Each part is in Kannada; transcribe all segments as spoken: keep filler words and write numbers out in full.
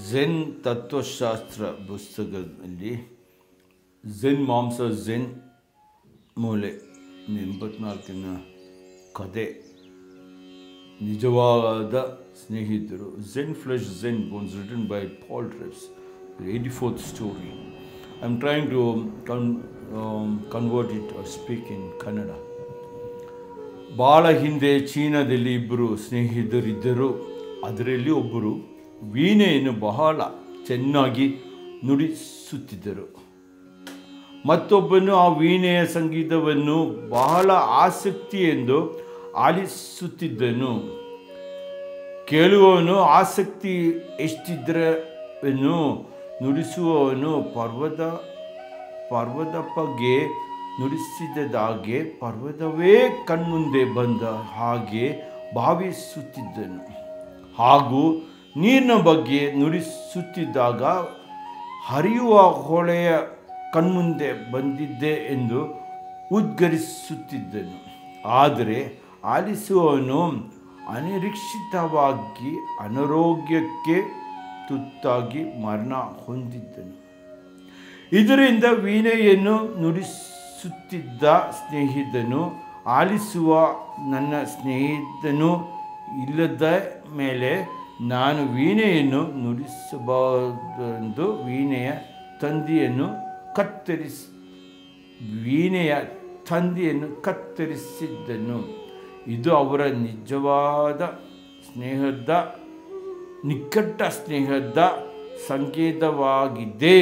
ಝೆನ್ ತತ್ವಶಾಸ್ತ್ರ ಪುಸ್ತಕದಲ್ಲಿ ಝೆನ್ ಮಾಂಸ ಝೆನ್ ಮೂಲೆ ಎಂಬತ್ನಾಲ್ಕಿನ ಕತೆ ನಿಜವಾದ ಸ್ನೇಹಿತರು Zen flesh Zen bones written by Paul Reps eighty-fourth story. I'm trying to con- um, convert it or speak in Kannada. ಭಾಳ ಹಿಂದೆ ಚೀನಾದಲ್ಲಿ ಇಬ್ಬರು ಸ್ನೇಹಿತರಿದ್ದರು. ಅದರಲ್ಲಿ ಒಬ್ಬರು ವೀಣೆಯನ್ನು ಬಹಳ ಚೆನ್ನಾಗಿ ನುಡಿಸುತ್ತಿದ್ದರು. ಮತ್ತೊಬ್ಬನು ಆ ವೀಣೆಯ ಸಂಗೀತವನ್ನು ಬಹಳ ಆಸಕ್ತಿಯಿಂದ ಆಲಿಸುತ್ತಿದ್ದನು. ಕೇಳುವವನು ಆಸಕ್ತಿ ಎಷ್ಟಿದ್ದರವನು ನುಡಿಸುವವನು ಪರ್ವತ ಪರ್ವತಪ್ಪಗೆ ನುಡಿಸಿದಾಗೆ ಪರ್ವತವೇ ಕಣ್ಮುಂದೆ ಬಂದ ಹಾಗೆ ಭಾವಿಸುತ್ತಿದ್ದನು. ಹಾಗೂ ನೀರಿನ ಬಗ್ಗೆ ನುಡಿಸುತ್ತಿದ್ದಾಗ ಹರಿಯುವ ಹೊಳೆಯ ಕಣ್ಮುಂದೆ ಬಂದಿದ್ದೆ ಎಂದು ಉದ್ಗರಿಸುತ್ತಿದ್ದನು. ಆದರೆ ಆಲಿಸುವವನು ಅನಿರೀಕ್ಷಿತವಾಗಿ ಅನಾರೋಗ್ಯಕ್ಕೆ ತುತ್ತಾಗಿ ಮರಣ ಹೊಂದಿದ್ದನು. ಇದರಿಂದ ವೀಣೆಯನ್ನು ನುಡಿಸುತ್ತಿದ್ದ ಸ್ನೇಹಿತನು ಆಲಿಸುವ ನನ್ನ ಸ್ನೇಹಿತನು ಇಲ್ಲದ ಮೇಲೆ ನಾನು ವೀಣೆಯನ್ನು ನುಡಿಸಬಾರದೆಂದು ವೀಣೆಯ ತಂದಿಯನ್ನು ಕತ್ತರಿಸಿ ವೀಣೆಯ ತಂದಿಯನ್ನು ಕತ್ತರಿಸಿದ್ದನು. ಇದು ಅವರ ನಿಜವಾದ ಸ್ನೇಹದ ನಿಕಟ ಸ್ನೇಹದ ಸಂಕೇತವಾಗಿದೆ.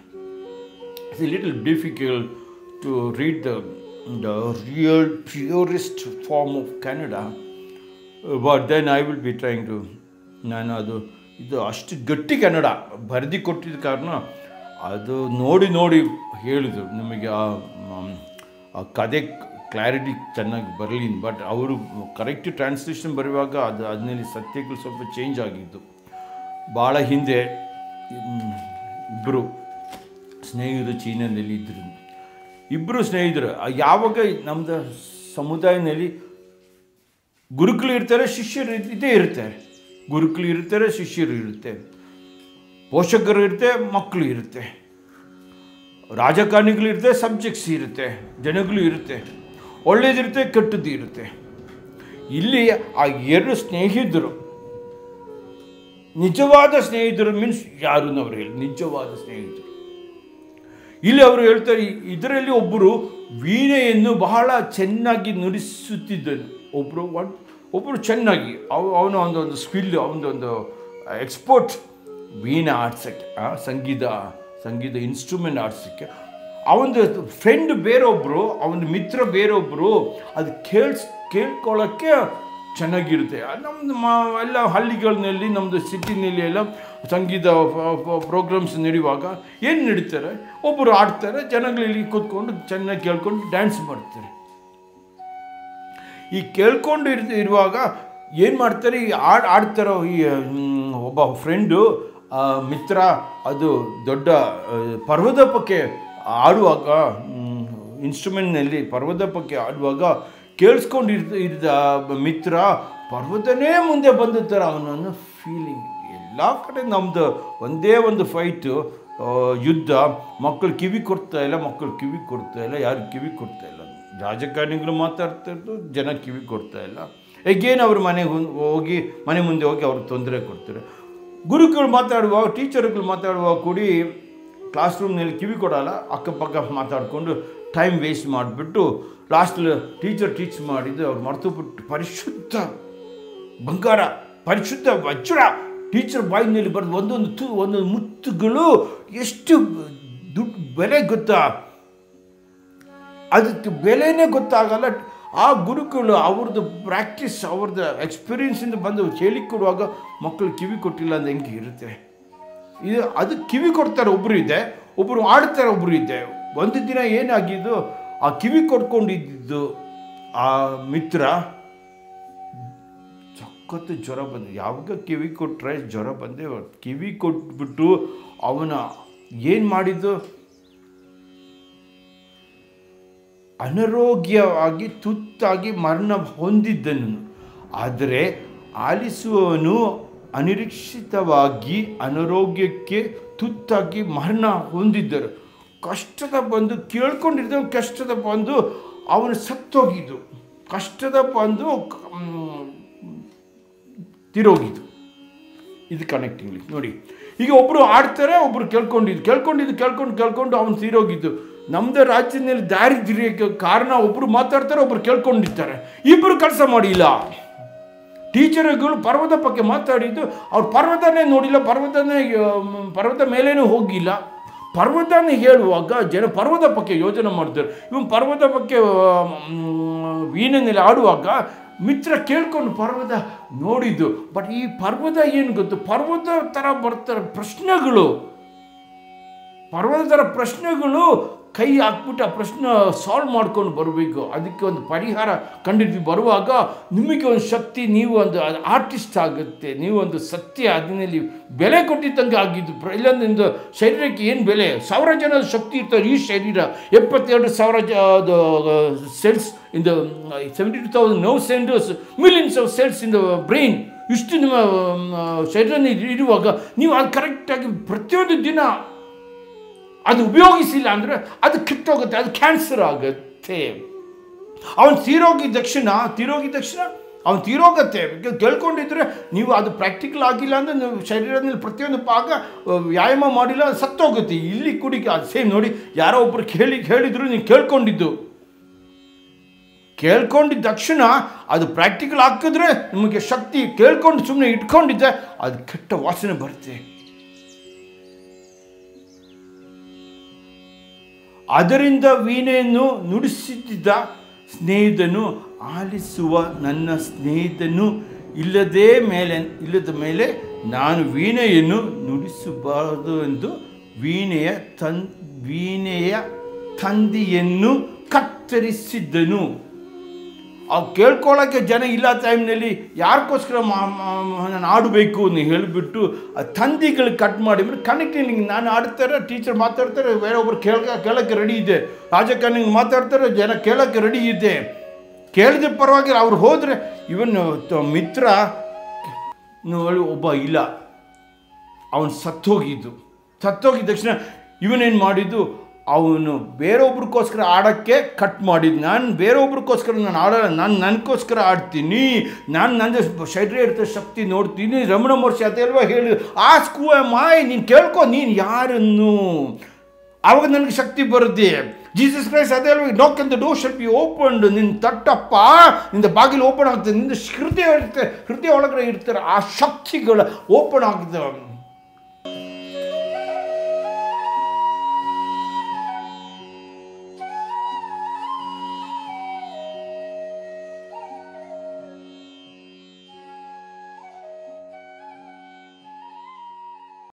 It's a little difficult to read the, the real purest form of Kannada, but then I will be trying to ನಾನು ಅದು ಇದು ಅಷ್ಟು ಗಟ್ಟಿ ಕನ್ನಡ ಬರೆದು ಕೊಟ್ಟಿದ್ದ ಕಾರಣ ಅದು ನೋಡಿ ನೋಡಿ ಹೇಳಿದರು ನಿಮಗೆ ಆ ಕತೆ ಕ್ಲಾರಿಟಿ ಚೆನ್ನಾಗಿ ಬರಲಿ. ಬಟ್ ಅವರು ಕರೆಕ್ಟ್ ಟ್ರಾನ್ಸ್ಲೇಷನ್ ಬರುವಾಗ ಅದು ಅದರಲ್ಲಿ ಸತ್ಯಗಳು ಸ್ವಲ್ಪ ಚೇಂಜ್ ಆಗಿದ್ದು. ಭಾಳ ಹಿಂದೆ ಇಬ್ಬರು ಸ್ನೇಹಿತರು ಚೀನಾದಲ್ಲಿ ಇದ್ದರು. ಇಬ್ಬರು ಸ್ನೇಹಿತರು ಯಾವಾಗ ನಮ್ಮದು ಸಮುದಾಯದಲ್ಲಿ ಗುರುಕುಲು ಇರ್ತಾರೆ, ಶಿಷ್ಯರು ಇದ್ದೇ ಇರ್ತಾರೆ. ಗುರುಕುಲು ಇರ್ತಾರೆ, ಶಿಷ್ಯರು ಇರುತ್ತೆ, ಪೋಷಕರು ಇರುತ್ತೆ, ಮಕ್ಕಳು ಇರುತ್ತೆ, ರಾಜಕಾರಣಿಗಳು ಇರುತ್ತೆ, ಸಬ್ಜೆಕ್ಟ್ಸ್ ಇರುತ್ತೆ, ಜನಗಳು ಇರುತ್ತೆ, ಒಳ್ಳೇದಿರುತ್ತೆ, ಕೆಟ್ಟದ್ದು ಇರುತ್ತೆ. ಇಲ್ಲಿ ಆ ಎರಡು ಸ್ನೇಹಿತರು ನಿಜವಾದ ಸ್ನೇಹಿತರು ಮೀನ್ಸ್ ಯಾರು ಅವರು ಹೇಳಿ ನಿಜವಾದ ಸ್ನೇಹಿತರು. ಇಲ್ಲಿ ಅವರು ಹೇಳ್ತಾರೆ ಇದರಲ್ಲಿ ಒಬ್ಬರು ವೀಣೆಯನ್ನು ಬಹಳ ಚೆನ್ನಾಗಿ ನುಡಿಸುತ್ತಿದ್ದನು. ಒಬ್ಬರು ಒನ್ ಒಬ್ಬರು ಚೆನ್ನಾಗಿ ಅವ ಅವನ ಒಂದೊಂದು ಸ್ಕಿಲ್ ಅವನದೊಂದು ಎಕ್ಸ್ಪರ್ಟ್ ವೀಣೆ ಆಡ್ಸೋಕ್ಕೆ, ಸಂಗೀತ ಸಂಗೀತ ಇನ್ಸ್ಟ್ರೂಮೆಂಟ್ ಆಡ್ಸೋಕ್ಕೆ. ಅವನದು ಫ್ರೆಂಡ್ ಬೇರೊಬ್ಬರು, ಅವನ ಮಿತ್ರ ಬೇರೊಬ್ಬರು ಅದು ಕೇಳ್ಸ್ ಕೇಳ್ಕೊಳ್ಳೋಕ್ಕೆ ಚೆನ್ನಾಗಿರುತ್ತೆ. ನಮ್ಮದು ಮಾ ಎಲ್ಲ ಹಳ್ಳಿಗಳಲ್ಲಿ ನಮ್ಮದು ಸಿಟಿನಲ್ಲಿ ಎಲ್ಲ ಸಂಗೀತ ಪ್ರೋಗ್ರಾಮ್ಸ್ ನಡೆಯುವಾಗ ಏನು ನಡೀತಾರೆ, ಒಬ್ಬರು ಆಡ್ತಾರೆ, ಜನಗಳಲ್ಲಿ ಕೂತ್ಕೊಂಡು ಚೆನ್ನಾಗಿ ಕೇಳ್ಕೊಂಡು ಡ್ಯಾನ್ಸ್ ಮಾಡ್ತಾರೆ. ಈ ಕೇಳ್ಕೊಂಡು ಇರ್ ಇರುವಾಗ ಏನು ಮಾಡ್ತಾರೆ, ಈ ಆಡ್ ಆಡ್ತಾರೋ ಈ ಒಬ್ಬ ಫ್ರೆಂಡು ಮಿತ್ರ ಅದು ದೊಡ್ಡ ಪರ್ವತಪ್ಪಕ್ಕೆ ಆಡುವಾಗ ಇನ್ಸ್ಟ್ರೂಮೆಂಟ್ನಲ್ಲಿ ಪರ್ವತಪ್ಪಕ್ಕೆ ಆಡುವಾಗ ಕೇಳಿಸ್ಕೊಂಡು ಇರ್ ಇದ್ದ ಮಿತ್ರ ಪರ್ವತನೇ ಮುಂದೆ ಬಂದ ಥರ ಅವನನ್ನು ಫೀಲಿಂಗ್. ಎಲ್ಲ ಕಡೆ ನಮ್ಮದು ಒಂದೇ ಒಂದು ಫೈಟು ಯುದ್ಧ, ಮಕ್ಕಳು ಕಿವಿ ಕೊಡ್ತಾ ಇಲ್ಲ, ಮಕ್ಕಳು ಕಿವಿ ಕೊಡ್ತಾ ಇಲ್ಲ, ಯಾರು ಕಿವಿ ಕೊಡ್ತಾ ಇಲ್ಲ. ರಾಜಕಾರಣಿಗಳು ಮಾತಾಡ್ತಾ ಇದ್ದು ಜನ ಕಿವಿ ಕೊಡ್ತಾ ಇಲ್ಲ. ಹೇಗೇನು ಅವ್ರ ಮನೆಗೆ ಹೋಗಿ ಮನೆ ಮುಂದೆ ಹೋಗಿ ಅವ್ರಿಗೆ ತೊಂದರೆ ಕೊಡ್ತಾರೆ. ಗುರುಗಳು ಮಾತಾಡುವಾಗ, ಟೀಚರ್ಗಳು ಮಾತಾಡುವಾಗ ಕೂಡಿ ಕ್ಲಾಸ್ ರೂಮ್ನಲ್ಲಿ ಕಿವಿ ಕೊಡೋಲ್ಲ, ಅಕ್ಕಪಕ್ಕ ಮಾತಾಡಿಕೊಂಡು ಟೈಮ್ ವೇಸ್ಟ್ ಮಾಡಿಬಿಟ್ಟು ಲಾಸ್ಟಲ್ಲಿ ಟೀಚರ್ ಟೀಚ್ ಮಾಡಿದ್ದು ಅವ್ರು ಮರೆತು ಬಿಟ್ಟು ಪರಿಶುದ್ಧ ಬಂಗಾರ, ಪರಿಶುದ್ಧ ವಜ್ರ ಟೀಚರ್ ಬಾಯಿನಲ್ಲಿ ಬರೆದು ಒಂದೊಂದು ತು ಒಂದೊಂದು ಮುತ್ತುಗಳು ಎಷ್ಟು ದುಡ್ಡು ಬೆಲೆ ಗೊತ್ತಾ, ಅದಕ್ಕೆ ಬೆಲೆನೇ ಗೊತ್ತಾಗಲ್ಲ. ಆ ಗುರುಗಳು ಅವ್ರದ್ದು ಪ್ರಾಕ್ಟೀಸ್ ಅವ್ರದ್ದು ಎಕ್ಸ್ಪೀರಿಯನ್ಸಿಂದ ಬಂದು ಹೇಳಿಕೊಡುವಾಗ ಮಕ್ಕಳು ಕಿವಿ ಕೊಟ್ಟಿಲ್ಲ ಅಂತ ಹೆಂಗೆ ಇರುತ್ತೆ. ಇದು ಅದು ಕಿವಿ ಕೊಡ್ತಾರೆ ಒಬ್ಬರು ಇದೆ, ಒಬ್ಬರು ಆಡ್ತಾರೆ ಒಬ್ಬರು ಇದೆ. ಒಂದು ದಿನ ಏನಾಗಿದ್ದು, ಆ ಕಿವಿ ಕೊಟ್ಕೊಂಡಿದ್ದು ಆ ಮಿತ್ರ ಸಖತ್ತು ಜ್ವರ ಬಂದು, ಯಾವಾಗ ಕಿವಿ ಕೊಟ್ಟರೆ ಜ್ವರ ಬಂದೇ ಕಿವಿ ಕೊಟ್ಬಿಟ್ಟು ಅವನ ಏನು ಮಾಡಿದ್ದು, ಅನಾರೋಗ್ಯವಾಗಿ ತುತ್ತಾಗಿ ಮರಣ ಹೊಂದಿದ್ದನು. ಆದರೆ ಆಲಿಸುವವನು ಅನಿರೀಕ್ಷಿತವಾಗಿ ಅನಾರೋಗ್ಯಕ್ಕೆ ತುತ್ತಾಗಿ ಮರಣ ಹೊಂದಿದ್ದರು. ಕಷ್ಟದ ಬಂದು ಕೇಳ್ಕೊಂಡಿದ್ದ ಕಷ್ಟದ ಬಂದು ಅವನು ಸತ್ತೋಗಿದ್ದು, ಕಷ್ಟದ ಬಂದು ತಿರೋಗಿದ್ದು. ಇದು ಕನೆಕ್ಟಿಂಗ್ಲಿ ನೋಡಿ. ಈಗ ಒಬ್ಬರು ಆಡ್ತಾರೆ, ಒಬ್ಬರು ಕೇಳ್ಕೊಂಡಿದ್ದು ಕೇಳ್ಕೊಂಡಿದ್ದು ಕೇಳ್ಕೊಂಡು ಕೇಳ್ಕೊಂಡು ಅವನು ತೀರೋಗಿದ್ದು. ನಮ್ಮದೇ ರಾಜ್ಯದಲ್ಲಿ ದಾರಿದ್ರ್ಯಕ್ಕೆ ಕಾರಣ ಒಬ್ಬರು ಮಾತಾಡ್ತಾರೆ, ಒಬ್ಬರು ಕೇಳ್ಕೊಂಡಿರ್ತಾರೆ, ಇಬ್ಬರು ಕೆಲಸ ಮಾಡಿಲ್ಲ. ಟೀಚರ್ಗಳು ಪರ್ವತ ಬಗ್ಗೆ ಮಾತಾಡಿದ್ದು, ಅವ್ರು ಪರ್ವತನೇ ನೋಡಿಲ್ಲ, ಪರ್ವತನೇ ಪರ್ವತ ಮೇಲೇನೂ ಹೋಗಿಲ್ಲ. ಪರ್ವತನೇ ಹೇಳುವಾಗ ಜನ ಪರ್ವತ ಬಗ್ಗೆ ಯೋಚನೆ ಮಾಡ್ತಾರೆ. ಇವನು ಪರ್ವತ ಬಗ್ಗೆ ವೀಣೆಯಲ್ಲಿ ಆಡುವಾಗ ಮಿತ್ರ ಕೇಳ್ಕೊಂಡು ಪರ್ವತ ನೋಡಿದ್ದು. ಬಟ್ ಈ ಪರ್ವತ ಏನು ಗೊತ್ತು, ಪರ್ವತ ಥರ ಬರ್ತಾರೆ ಪ್ರಶ್ನೆಗಳು, ಪರ್ವತ ಥರ ಪ್ರಶ್ನೆಗಳು ಕೈ ಹಾಕ್ಬಿಟ್ಟು ಆ ಪ್ರಶ್ನೆ ಸಾಲ್ವ್ ಮಾಡ್ಕೊಂಡು ಬರಬೇಕು. ಅದಕ್ಕೆ ಒಂದು ಪರಿಹಾರ ಕಂಡಿದ್ವಿ. ಬರುವಾಗ ನಿಮಗೆ ಒಂದು ಶಕ್ತಿ, ನೀವು ಒಂದು ಆರ್ಟಿಸ್ಟ್ ಆಗುತ್ತೆ, ನೀವು ಒಂದು ಸತ್ಯ ಅದನ್ನಲ್ಲಿ ಬೆಲೆ ಕೊಟ್ಟಿದ್ದಂಗೆ ಆಗಿದ್ದು. ಇಲ್ಲೊಂದು ಶರೀರಕ್ಕೆ ಏನು ಬೆಲೆ, ಸಾವಿರ ಜನದ ಶಕ್ತಿ ಇರ್ತಾರೆ. ಈ ಶರೀರ ಎಪ್ಪತ್ತೆರಡು ಸಾವಿರ the cells in the seventy two thousand nerve centres, millions of cells in the brain. ಇಷ್ಟು ನಿಮ್ಮ ಶರೀರ ಇರುವಾಗ ನೀವು ಅದು ಕರೆಕ್ಟಾಗಿ ಪ್ರತಿಯೊಂದು ದಿನ ಅದು ಉಪಯೋಗಿಸಿಲ್ಲ ಅಂದರೆ ಅದು ಕಿತ್ತೋಗುತ್ತೆ, ಅದು ಕ್ಯಾನ್ಸರ್ ಆಗುತ್ತೆ. ಅವನು ತೀರೋಗಿದ ತಕ್ಷಣ ತೀರೋಗಿದ ತಕ್ಷಣ ಅವನು ತೀರೋಗತ್ತೆ. ಕೇಳ್ಕೊಂಡಿದ್ರೆ ನೀವು ಅದು ಪ್ರಾಕ್ಟಿಕಲ್ ಆಗಿಲ್ಲ ಅಂದರೆ ನೀವು ಶರೀರದಲ್ಲಿ ಪ್ರತಿಯೊಂದು ಭಾಗ ವ್ಯಾಯಾಮ ಮಾಡಿಲ್ಲ, ಸತ್ತೋಗುತ್ತೆ. ಇಲ್ಲಿ ಕುಡಿ ಅದು ಸೇಮ್ ನೋಡಿ. ಯಾರೋ ಒಬ್ಬರು ಕೇಳಿ ಹೇಳಿದ್ರು, ನೀವು ಕೇಳ್ಕೊಂಡಿದ್ದು ಕೇಳ್ಕೊಂಡಿದ್ದ ತಕ್ಷಣ ಅದು ಪ್ರಾಕ್ಟಿಕಲ್ ಹಾಕಿದ್ರೆ ನಿಮಗೆ ಶಕ್ತಿ. ಕೇಳ್ಕೊಂಡು ಸುಮ್ಮನೆ ಇಟ್ಕೊಂಡಿದ್ದೆ ಅದು ಕೆಟ್ಟ ವಾಸನೆ ಬರುತ್ತೆ. ಅದರಿಂದ ವೀಣೆಯನ್ನು ನುಡಿಸುತ್ತಿದ್ದ ಸ್ನೇಹಿತನು ಆಲಿಸುವ ನನ್ನ ಸ್ನೇಹಿತನು ಇಲ್ಲದೇ ಮೇಲೆ ಇಲ್ಲದ ಮೇಲೆ ನಾನು ವೀಣೆಯನ್ನು ನುಡಿಸಬಾರದು ಎಂದು ವೀಣೆಯ ತನ್ ವೀಣೆಯ ತಂದಿಯನ್ನು ಕತ್ತರಿಸಿದ್ದನು. ಅವು ಕೇಳ್ಕೊಳ್ಳೋಕ್ಕೆ ಜನ ಇಲ್ಲ ಟೈಮ್ನಲ್ಲಿ ಯಾರಿಗೋಸ್ಕರ ನಾನು ಆಡಬೇಕು ಅಂತ ಹೇಳಿಬಿಟ್ಟು ಆ ತಂದಿಗಳು ಕಟ್ ಮಾಡಿ ಕನೆಕ್ಟಿಂಗ್. ನಾನು ಆಡ್ತಾರೆ, ಟೀಚರ್ ಮಾತಾಡ್ತಾರೆ, ಬೇರೆ ಒಬ್ಬರು ಕೇಳ ಕೇಳೋಕ್ಕೆ ರೆಡಿ ಇದೆ, ರಾಜಕಾರಣಿ ಮಾತಾಡ್ತಾರೆ, ಜನ ಕೇಳೋಕ್ಕೆ ರೆಡಿ ಇದೆ. ಕೇಳಿದ ಪರವಾಗಿಲ್ಲ. ಅವ್ರು ಹೋದರೆ ಇವನ್ ಮಿತ್ರ ನೋಡಿ ಒಬ್ಬ ಇಲ್ಲ, ಅವನು ಸತ್ತೋಗಿದ್ದು. ಸತ್ತೋಗಿದ್ದ ತಕ್ಷಣ ಇವನೇನು ಮಾಡಿದ್ದು, ಅವನು ಬೇರೊಬ್ರಿಗೋಸ್ಕರ ಆಡೋಕ್ಕೆ ಕಟ್ ಮಾಡಿದ್ದು. ನಾನು ಬೇರೊಬ್ರಿಗೋಸ್ಕರ ನಾನು ಆಡೋಲ್ಲ, ನಾನು ನನಗೋಸ್ಕರ ಆಡ್ತೀನಿ, ನಾನು ನನ್ನ ಶರೀರ ಇರ್ತದೆ ಶಕ್ತಿ ನೋಡ್ತೀನಿ. ರಮಣ ಮಹರ್ಷಿ ಅದೆಲ್ವ ಹೇಳಿ, ಆ ಸ್ಕೂ ಮಾಯ್ ನೀನು ಕೇಳ್ಕೊ, ನೀನು ಯಾರನ್ನು, ಆವಾಗ ನನಗೆ ಶಕ್ತಿ ಬರುತ್ತೆ. ಜೀಸಸ್ ಕ್ರೈಸ್ಟ್ ಅದೇ ಅಲ್ವ, knock on the door shall be opened. ನಿನ್ನ ತಟ್ಟಪ್ಪ, ನಿನ್ನ ಬಾಗಿಲು ಓಪನ್ ಆಗ್ತದೆ, ನಿನ್ನ ಹೃದಯ ಇರುತ್ತೆ, ಹೃದಯ ಒಳಗಡೆ ಇರ್ತಾರೆ ಆ ಶಕ್ತಿಗಳು ಓಪನ್ ಆಗ್ತದೆ.